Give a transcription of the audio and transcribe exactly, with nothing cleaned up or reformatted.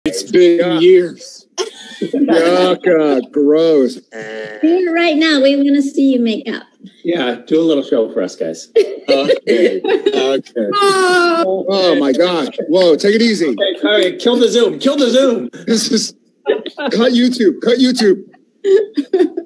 It's been Yuck. years. Yucca, gross. Do it right now. We want to see you make up. Yeah, do a little show for us, guys. Okay. Okay. Oh, Oh my gosh. Whoa, take it easy. Okay, all right, kill the Zoom. Kill the Zoom. This is cut YouTube. Cut YouTube.